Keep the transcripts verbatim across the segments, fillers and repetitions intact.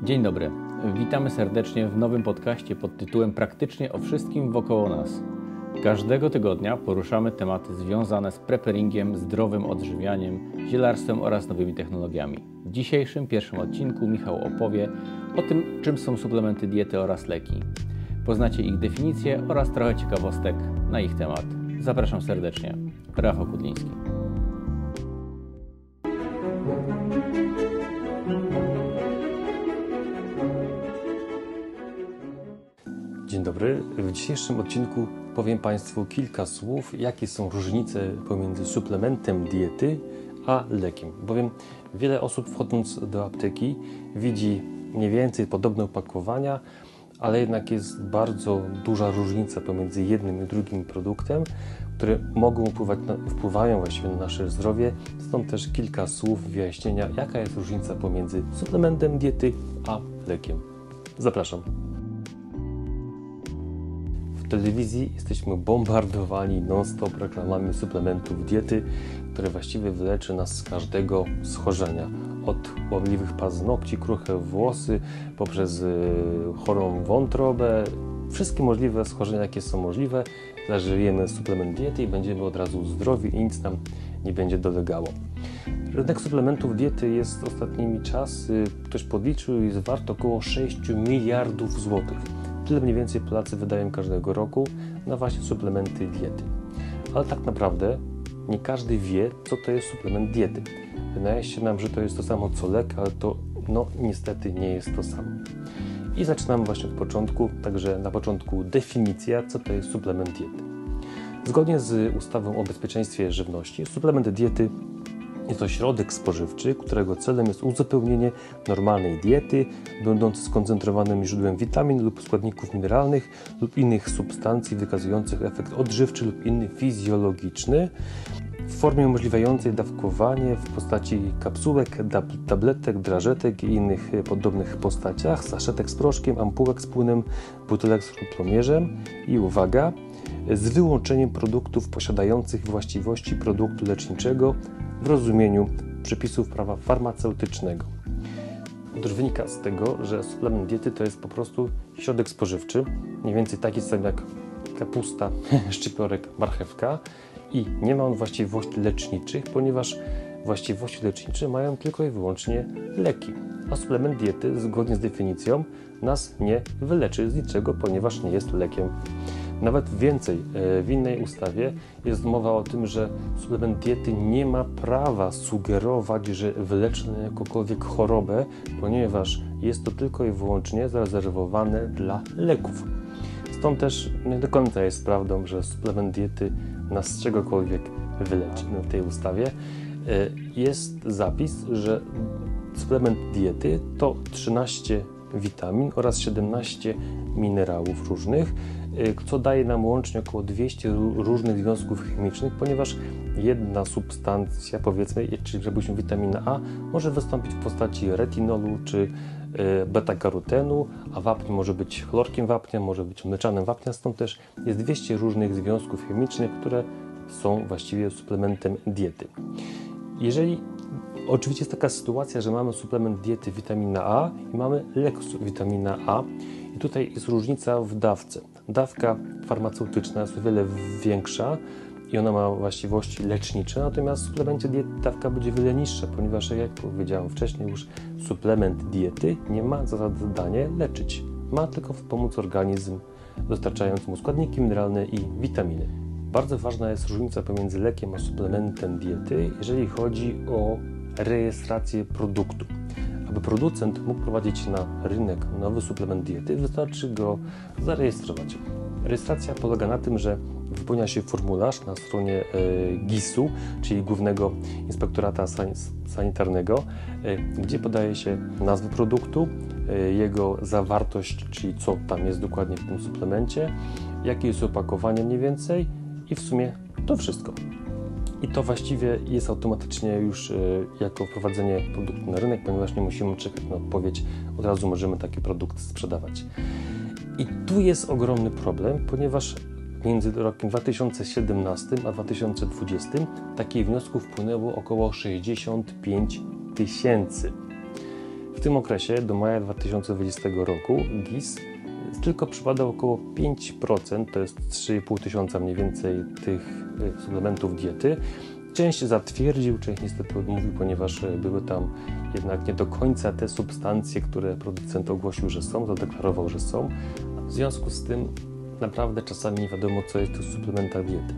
Dzień dobry, witamy serdecznie w nowym podcaście pod tytułem Praktycznie o wszystkim wokoło nas. Każdego tygodnia poruszamy tematy związane z preparingiem, zdrowym odżywianiem, zielarstwem oraz nowymi technologiami. W dzisiejszym pierwszym odcinku Michał opowie o tym, czym są suplementy diety oraz leki. Poznacie ich definicję oraz trochę ciekawostek na ich temat. Zapraszam serdecznie. Rafał Kudliński. Dzień dobry. W dzisiejszym odcinku powiem Państwu kilka słów, jakie są różnice pomiędzy suplementem diety a lekiem. Bowiem wiele osób, wchodząc do apteki, widzi mniej więcej podobne opakowania, ale jednak jest bardzo duża różnica pomiędzy jednym i drugim produktem, które mogą wpływać na, wpływają właściwie na nasze zdrowie. Stąd też kilka słów wyjaśnienia, jaka jest różnica pomiędzy suplementem diety a lekiem. Zapraszam. W telewizji jesteśmy bombardowani non-stop reklamami suplementów diety, które właściwie wyleczy nas z każdego schorzenia. Od łamliwych paznokci, kruche włosy, poprzez y, chorą wątrobę, wszystkie możliwe schorzenia, jakie są możliwe. Zażyjemy suplement diety i będziemy od razu zdrowi i nic nam nie będzie dolegało. Rynek suplementów diety jest ostatnimi czasy, ktoś podliczył, jest wart około sześć miliardów złotych. Tyle mniej więcej Polacy wydają każdego roku na właśnie suplementy diety. Ale tak naprawdę nie każdy wie, co to jest suplement diety. Wydaje się nam, że to jest to samo co lek, ale to no niestety nie jest to samo. I zaczynamy właśnie od początku, także na początku definicja, co to jest suplement diety. Zgodnie z ustawą o bezpieczeństwie żywności, suplement diety jest to środek spożywczy, którego celem jest uzupełnienie normalnej diety, będący skoncentrowanym źródłem witamin lub składników mineralnych lub innych substancji wykazujących efekt odżywczy lub inny fizjologiczny w formie umożliwiającej dawkowanie w postaci kapsułek, tabletek, drażetek i innych podobnych postaciach, saszetek z proszkiem, ampułek z płynem, butelek z chrupomierzem i uwaga, z wyłączeniem produktów posiadających właściwości produktu leczniczego w rozumieniu przepisów prawa farmaceutycznego. Otóż wynika z tego, że suplement diety to jest po prostu środek spożywczy, mniej więcej taki sam jak kapusta, szczypiorek, marchewka i nie ma on właściwości leczniczych, ponieważ właściwości lecznicze mają tylko i wyłącznie leki, a suplement diety zgodnie z definicją nas nie wyleczy z niczego, ponieważ nie jest lekiem. Nawet więcej, w innej ustawie jest mowa o tym, że suplement diety nie ma prawa sugerować, że wyleczy na jakąkolwiek chorobę, ponieważ jest to tylko i wyłącznie zarezerwowane dla leków. Stąd też nie do końca jest prawdą, że suplement diety nas z czegokolwiek wyleczy. W tej ustawie jest zapis, że suplement diety to trzynaście witamin oraz siedemnaście minerałów różnych, co daje nam łącznie około dwieście różnych związków chemicznych, ponieważ jedna substancja, powiedzmy, czyli żebyśmy witamina A, może wystąpić w postaci retinolu czy beta-karotenu, a wapń może być chlorkiem wapnia, może być mleczanem wapnia, stąd też jest dwieście różnych związków chemicznych, które są właściwie suplementem diety. Jeżeli Oczywiście jest taka sytuacja, że mamy suplement diety witamina A i mamy lek witamina A i tutaj jest różnica w dawce. Dawka farmaceutyczna jest o wiele większa i ona ma właściwości lecznicze, natomiast w suplemencie diety dawka będzie wiele niższa, ponieważ jak powiedziałem wcześniej już, suplement diety nie ma za zadanie leczyć. Ma tylko wspomóc organizm, dostarczając mu składniki mineralne i witaminy. Bardzo ważna jest różnica pomiędzy lekiem a suplementem diety, jeżeli chodzi o rejestrację produktu. Aby producent mógł prowadzić na rynek nowy suplement diety, wystarczy go zarejestrować. Rejestracja polega na tym, że wypełnia się formularz na stronie G I S-u, czyli Głównego Inspektorata Sanitarnego, gdzie podaje się nazwę produktu, jego zawartość, czyli co tam jest dokładnie w tym suplemencie, jakie jest opakowanie mniej więcej i w sumie to wszystko. I to właściwie jest automatycznie już jako wprowadzenie produktu na rynek, ponieważ nie musimy czekać na odpowiedź, od razu możemy taki produkt sprzedawać. I tu jest ogromny problem, ponieważ między rokiem dwa tysiące siedemnastym a dwa tysiące dwudziestym takich wniosków wpłynęło około sześćdziesiąt pięć tysięcy. W tym okresie, do maja dwa tysiące dwudziestego roku, G I S tylko przebadał około pięć procent, to jest trzy i pół tysiąca mniej więcej tych suplementów diety. Część zatwierdził, część niestety odmówił, ponieważ były tam jednak nie do końca te substancje, które producent ogłosił, że są, zadeklarował, że są. W związku z tym naprawdę czasami nie wiadomo, co jest w tych suplementach diety.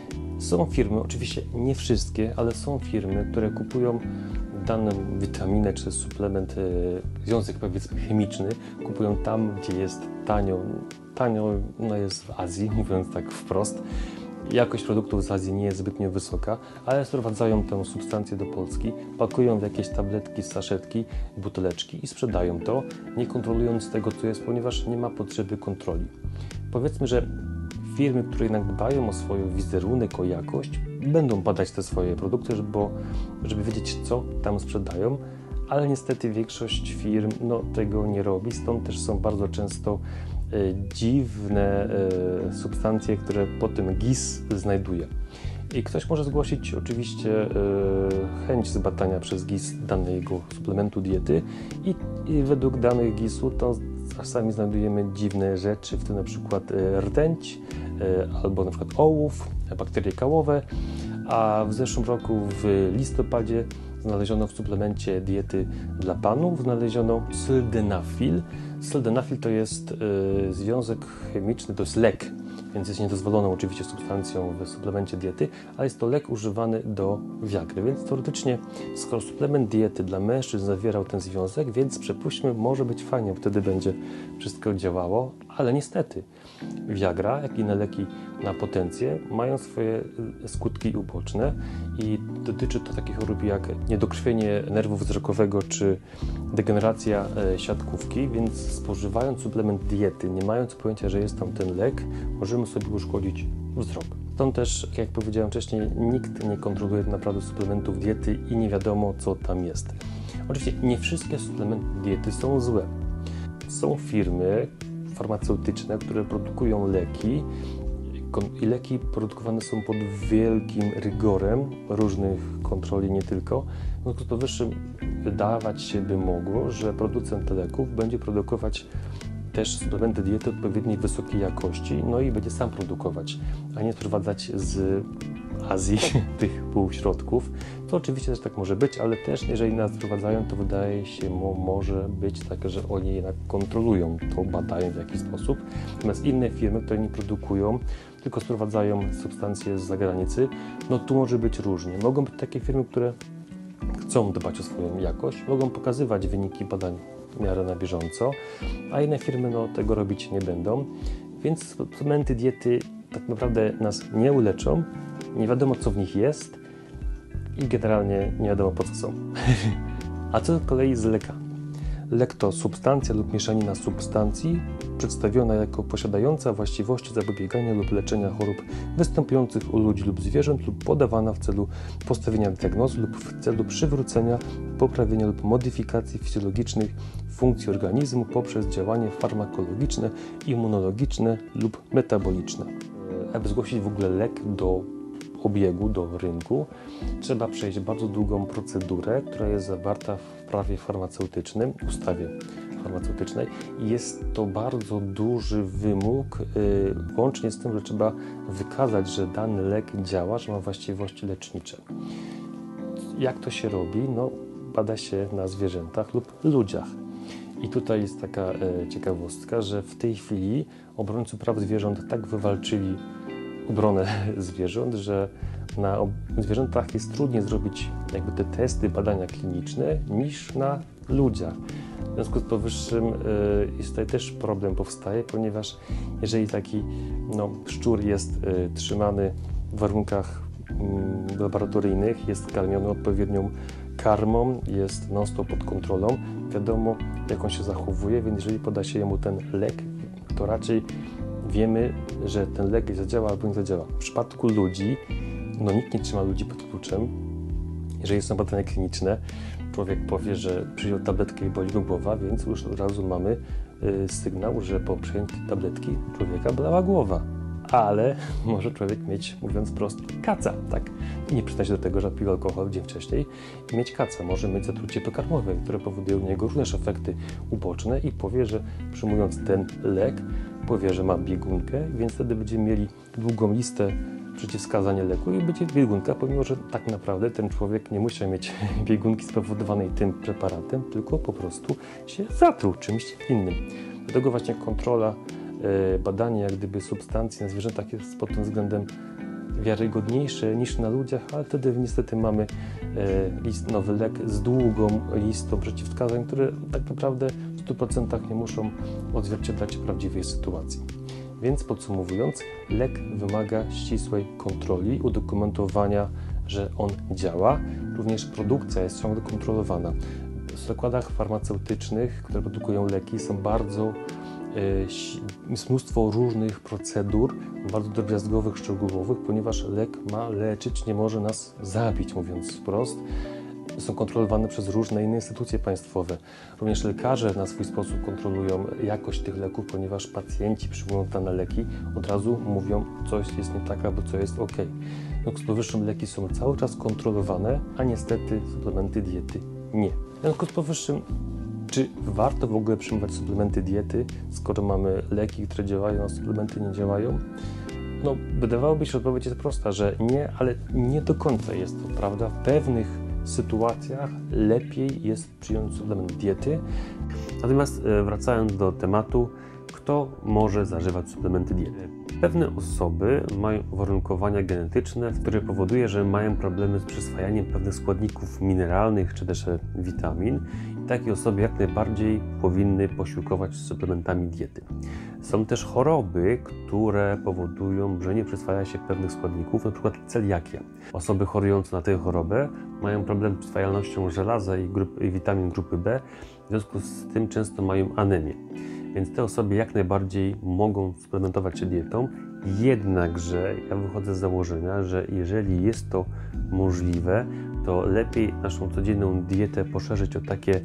Są firmy, oczywiście nie wszystkie, ale są firmy, które kupują daną witaminę czy suplement, związek powiedzmy chemiczny, kupują tam, gdzie jest tanio. Tanio no jest w Azji, mówiąc tak wprost. Jakość produktów z Azji nie jest zbytnio wysoka, ale sprowadzają tę substancję do Polski, pakują w jakieś tabletki, saszetki, buteleczki i sprzedają to, nie kontrolując tego, co jest, ponieważ nie ma potrzeby kontroli. Powiedzmy, że firmy, które jednak dbają o swój wizerunek, o jakość, będą badać te swoje produkty, żeby, bo, żeby wiedzieć, co tam sprzedają, ale niestety większość firm no, tego nie robi, stąd też są bardzo często e, dziwne e, substancje, które po tym G I S znajduje. I ktoś może zgłosić oczywiście e, chęć zbadania przez G I S danego suplementu diety i, i według danych G I S-u to czasami znajdujemy dziwne rzeczy, w tym na przykład e, rtęć, e, albo na przykład ołów, bakterie kałowe, a w zeszłym roku w listopadzie znaleziono w suplemencie diety dla panów, znaleziono sildenafil. Sildenafil to jest y, związek chemiczny, to jest lek, więc jest niedozwoloną oczywiście substancją w suplemencie diety, ale jest to lek używany do Viagry, więc teoretycznie skoro suplement diety dla mężczyzn zawierał ten związek, więc przypuśćmy, może być fajnie, wtedy będzie wszystko działało, ale niestety Viagra, jak i inne leki na potencję mają swoje skutki uboczne i dotyczy to takich chorób jak niedokrwienie nerwu wzrokowego czy degeneracja siatkówki, więc spożywając suplement diety, nie mając pojęcia, że jest tam ten lek, możemy sobie uszkodzić wzrok. Stąd też, jak powiedziałem wcześniej, nikt nie kontroluje naprawdę suplementów diety i nie wiadomo, co tam jest. Oczywiście nie wszystkie suplementy diety są złe. Są firmy farmaceutyczne, które produkują leki i leki produkowane są pod wielkim rygorem różnych kontroli, nie tylko. W związku z powyższym wydawać się by mogło, że producent leków będzie produkować też suplementy diety odpowiedniej wysokiej jakości, no i będzie sam produkować, a nie sprowadzać z Azji tych półśrodków. To oczywiście też tak może być, ale też jeżeli nas sprowadzają, to wydaje się mu może być tak, że oni jednak kontrolują to, badają w jakiś sposób. Natomiast inne firmy, które nie produkują, tylko sprowadzają substancje z zagranicy, no tu może być różnie. Mogą być takie firmy, które chcą dbać o swoją jakość, mogą pokazywać wyniki badań w miarę na bieżąco, a inne firmy no, tego robić nie będą, więc suplementy diety tak naprawdę nas nie uleczą, nie wiadomo, co w nich jest i generalnie nie wiadomo, po co są. A co z kolei z lekami? Lek to substancja lub mieszanina substancji przedstawiona jako posiadająca właściwości zapobiegania lub leczenia chorób występujących u ludzi lub zwierząt lub podawana w celu postawienia diagnozy lub w celu przywrócenia, poprawienia lub modyfikacji fizjologicznych funkcji organizmu poprzez działanie farmakologiczne, immunologiczne lub metaboliczne. Aby zgłosić w ogóle lek do obiegu, do rynku, trzeba przejść bardzo długą procedurę, która jest zawarta w prawie farmaceutycznym, ustawie farmaceutycznej i jest to bardzo duży wymóg, yy, łącznie z tym, że trzeba wykazać, że dany lek działa, że ma właściwości lecznicze. Jak to się robi? No, bada się na zwierzętach lub ludziach. I tutaj jest taka e, ciekawostka, że w tej chwili obrońcy praw zwierząt tak wywalczyli obronę zwierząt, że na zwierzętach jest trudniej zrobić jakby te testy, badania kliniczne niż na ludziach. W związku z powyższym y, jest tutaj też problem powstaje, ponieważ jeżeli taki no, szczur jest y, trzymany w warunkach y, laboratoryjnych, jest karmiony odpowiednią karmą, jest non-stop pod kontrolą, wiadomo, jak on się zachowuje, więc jeżeli poda się jemu ten lek, to raczej wiemy, że ten lek zadziała albo nie zadziała. W przypadku ludzi, no nikt nie trzyma ludzi pod kluczem. Jeżeli są badania kliniczne, człowiek powie, że przyjął tabletkę i boli go głowa, więc już od razu mamy y, sygnał, że po przyjęciu tabletki człowieka bolała głowa. ale może człowiek mieć, mówiąc wprost, kaca, tak? I nie przyznać się do tego, że pił alkohol dzień wcześniej i mieć kaca. Może mieć zatrucie pokarmowe, które powoduje u niego również efekty uboczne i powie, że przyjmując ten lek, powie, że ma biegunkę, więc wtedy będziemy mieli długą listę przeciwwskazania leku i będzie biegunka, pomimo że tak naprawdę ten człowiek nie musiał mieć biegunki spowodowanej tym preparatem, tylko po prostu się zatruł czymś innym. Dlatego właśnie kontrola, e, badanie jak gdyby substancji na zwierzętach jest pod tym względem wiarygodniejsze niż na ludziach, ale wtedy niestety mamy e, list, nowy lek z długą listą przeciwwskazań, które tak naprawdę w stu procentach nie muszą odzwierciedlać prawdziwej sytuacji. Więc podsumowując, lek wymaga ścisłej kontroli, udokumentowania, że on działa. Również produkcja jest ciągle kontrolowana. W zakładach farmaceutycznych, które produkują leki, są bardzo, e, jest mnóstwo różnych procedur, bardzo drobiazgowych, szczegółowych, ponieważ lek ma leczyć, nie może nas zabić, mówiąc wprost. Są kontrolowane przez różne inne instytucje państwowe. Również lekarze na swój sposób kontrolują jakość tych leków, ponieważ pacjenci przyjmując dane leki od razu mówią, coś jest nie tak albo co jest ok. W związku z powyższym leki są cały czas kontrolowane, a niestety suplementy diety nie. W związku z powyższym, czy warto w ogóle przyjmować suplementy diety, skoro mamy leki, które działają, a suplementy nie działają? No, wydawałoby się, że odpowiedź jest prosta, że nie, ale nie do końca jest to prawda. W pewnych sytuacjach lepiej jest przyjąć suplement diety. Natomiast wracając do tematu, kto może zażywać suplementy diety? Pewne osoby mają uwarunkowania genetyczne, które powoduje, że mają problemy z przyswajaniem pewnych składników mineralnych czy też witamin. I takie osoby jak najbardziej powinny posiłkować suplementami diety. Są też choroby, które powodują, że nie przyswaja się pewnych składników, np. celiakia. Osoby chorujące na tę chorobę mają problem z przyswajalnością żelaza i, grup, i witamin grupy B, w związku z tym często mają anemię. Więc te osoby jak najbardziej mogą suplementować się dietą, jednakże ja wychodzę z założenia, że jeżeli jest to możliwe, to lepiej naszą codzienną dietę poszerzyć o takie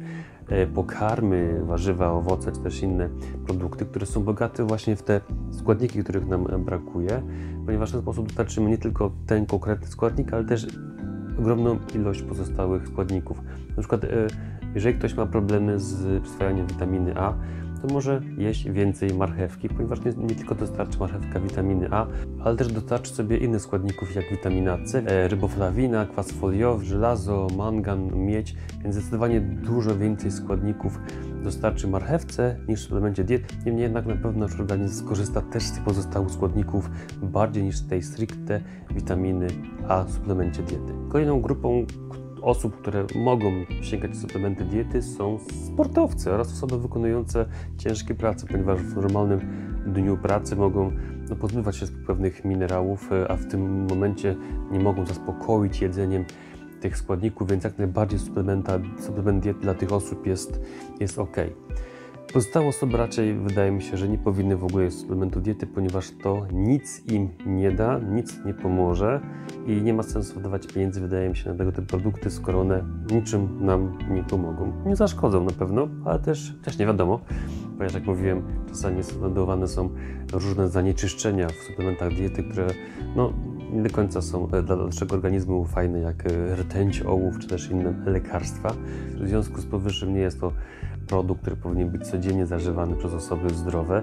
pokarmy, warzywa, owoce, czy też inne produkty, które są bogate właśnie w te składniki, których nam brakuje, ponieważ w ten sposób dostarczymy nie tylko ten konkretny składnik, ale też ogromną ilość pozostałych składników. Na przykład jeżeli ktoś ma problemy z przyswajaniem witaminy A, to może jeść więcej marchewki, ponieważ nie, nie tylko dostarczy marchewka witaminy A, ale też dostarczy sobie innych składników jak witamina C, e, riboflawina, kwas foliowy, żelazo, mangan, miedź, więc zdecydowanie dużo więcej składników dostarczy marchewce niż w suplemencie diety. Niemniej jednak na pewno nasz organizm skorzysta też z tych pozostałych składników bardziej niż z tej stricte witaminy A w suplemencie diety. Kolejną grupą osób, które mogą sięgać suplementy diety, są sportowcy oraz osoby wykonujące ciężkie prace, ponieważ w normalnym dniu pracy mogą no, pozbywać się pewnych minerałów, a w tym momencie nie mogą zaspokoić jedzeniem tych składników, więc jak najbardziej suplementa, suplement diety dla tych osób jest, jest ok. Pozostałe osoby raczej wydaje mi się, że nie powinny w ogóle jeść suplementu diety, ponieważ to nic im nie da, nic nie pomoże i nie ma sensu wydawać pieniędzy, wydaje mi się, na tego typu produkty, skoro one niczym nam nie pomogą. Nie zaszkodzą na pewno, ale też, też nie wiadomo, ponieważ jak mówiłem, czasami spowodowane są różne zanieczyszczenia w suplementach diety, które no, nie do końca są dla naszego organizmu fajne, jak rtęć, ołów czy też inne lekarstwa. W związku z powyższym nie jest to produkt, który powinien być codziennie zażywany przez osoby zdrowe.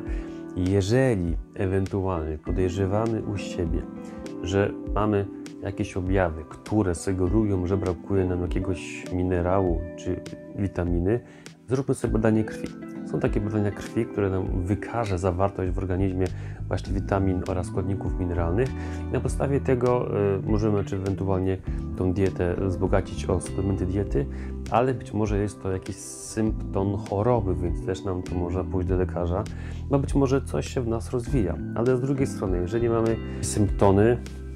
Jeżeli ewentualnie podejrzewamy u siebie, że mamy jakieś objawy, które sugerują, że brakuje nam jakiegoś minerału czy witaminy, zróbmy sobie badanie krwi. Są takie badania krwi, które nam wykaże zawartość w organizmie właśnie witamin oraz składników mineralnych. I na podstawie tego y, możemy czy ewentualnie tą dietę wzbogacić o suplementy diety, ale być może jest to jakiś symptom choroby, więc też nam to może pójść do lekarza, bo być może coś się w nas rozwija. Ale z drugiej strony, jeżeli mamy symptomy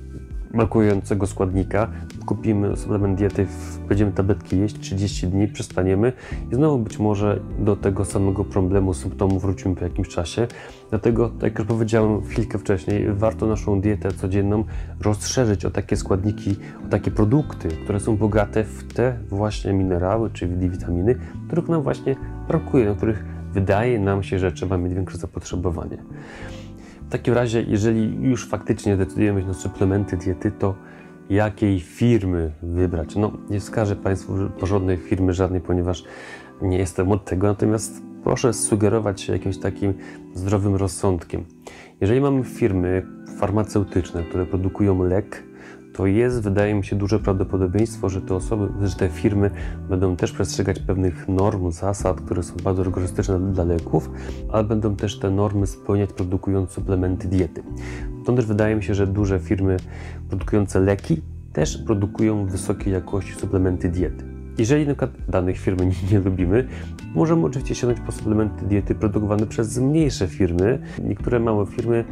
brakującego składnika, kupimy suplement diety, będziemy tabletki jeść trzydzieści dni, przestaniemy i znowu być może do tego samego problemu, symptomów wrócimy po jakimś czasie. Dlatego, tak jak już powiedziałem chwilkę wcześniej, warto naszą dietę codzienną rozszerzyć o takie składniki, o takie produkty, które są bogate w te właśnie minerały czy witaminy, których nam właśnie brakuje, na których wydaje nam się, że trzeba mieć większe zapotrzebowanie. W takim razie, jeżeli już faktycznie decydujemy się na suplementy diety, to jakiej firmy wybrać? No, nie wskażę Państwu porządnej firmy żadnej, ponieważ nie jestem od tego, natomiast proszę sugerować się jakimś takim zdrowym rozsądkiem. Jeżeli mamy firmy farmaceutyczne, które produkują lek, to jest, wydaje mi się, duże prawdopodobieństwo, że te osoby, że te firmy będą też przestrzegać pewnych norm, zasad, które są bardzo rygorystyczne dla leków, ale będą też te normy spełniać, produkując suplementy diety. Stąd też wydaje mi się, że duże firmy produkujące leki też produkują wysokiej jakości suplementy diety. Jeżeli na przykład danych firmy nie, nie lubimy, możemy oczywiście sięgnąć po suplementy diety produkowane przez mniejsze firmy. Niektóre małe firmy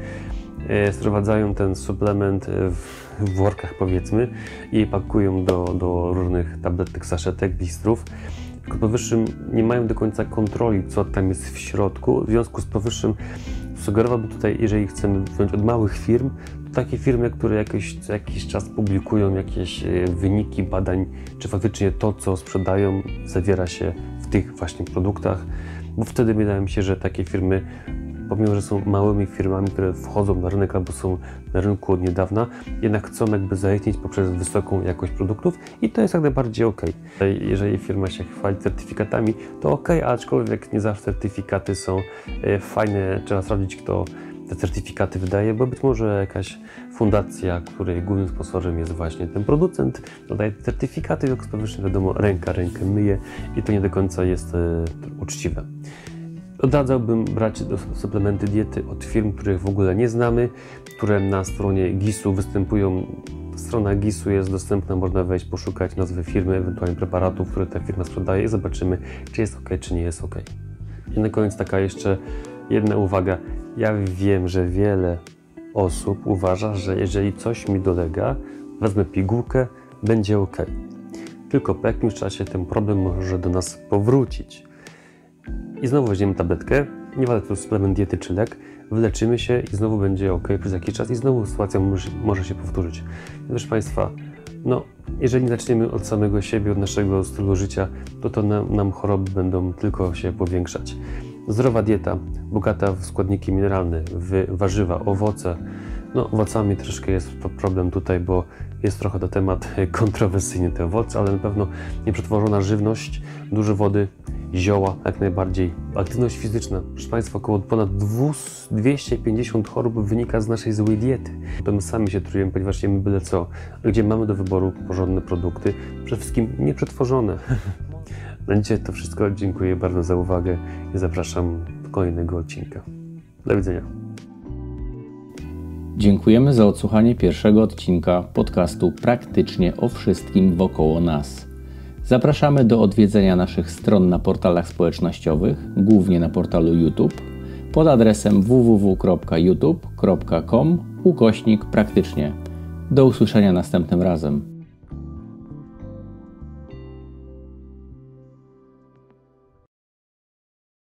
e, sprowadzają ten suplement w, w workach, powiedzmy, i pakują do, do różnych tabletek, saszetek, blistrów. W powyższym nie mają do końca kontroli, co tam jest w środku. W związku z powyższym sugerowałbym tutaj, jeżeli chcemy wziąć od małych firm, to takie firmy, które jakoś, co jakiś czas publikują jakieś wyniki badań, czy faktycznie to, co sprzedają, zawiera się w tych właśnie produktach, bo wtedy wydaje mi się, że takie firmy, pomimo że są małymi firmami, które wchodzą na rynek albo są na rynku od niedawna, jednak chcą jakby zaistnieć poprzez wysoką jakość produktów i to jest jak najbardziej ok. Jeżeli firma się chwali certyfikatami, to ok, aczkolwiek nie zawsze certyfikaty są fajne, trzeba sprawdzić, kto te certyfikaty wydaje, bo być może jakaś fundacja, której głównym sponsorem jest właśnie ten producent, dodaje certyfikaty, jak powyżej wiadomo, ręka rękę myje i to nie do końca jest e, uczciwe. Odradzałbym brać suplementy diety od firm, których w ogóle nie znamy, które na stronie gisu występują. Strona gisu jest dostępna, można wejść, poszukać nazwy firmy, ewentualnie preparatów, które ta firma sprzedaje i zobaczymy, czy jest ok, czy nie jest ok. I na koniec taka jeszcze jedna uwaga. Ja wiem, że wiele osób uważa, że jeżeli coś mi dolega, wezmę pigułkę, będzie ok. Tylko po jakimś czasie ten problem może do nas powrócić. I znowu weźmiemy tabletkę, nie ważne to suplement diety czy lek, wyleczymy się i znowu będzie ok przez jakiś czas i znowu sytuacja może, może się powtórzyć. Proszę Państwa, no, jeżeli zaczniemy od samego siebie, od naszego stylu życia, to to nam, nam choroby będą tylko się powiększać. Zdrowa dieta, bogata w składniki mineralne, w warzywa, owoce. No, owocami troszkę jest problem tutaj, bo jest trochę to temat kontrowersyjny, te owoce, ale na pewno nieprzetworzona żywność, dużo wody, zioła, jak najbardziej. Aktywność fizyczna. Proszę Państwa, około ponad dwieście pięćdziesiąt chorób wynika z naszej złej diety. To my sami się trujemy, ponieważ jemy byle co, gdzie mamy do wyboru porządne produkty, przede wszystkim nieprzetworzone. Na dzisiaj to wszystko. Dziękuję bardzo za uwagę i zapraszam do kolejnego odcinka. Do widzenia. Dziękujemy za odsłuchanie pierwszego odcinka podcastu Praktycznie o wszystkim wokoło nas. Zapraszamy do odwiedzenia naszych stron na portalach społecznościowych, głównie na portalu YouTube, pod adresem w w w kropka youtube kropka com ukośnik praktycznie. Do usłyszenia następnym razem.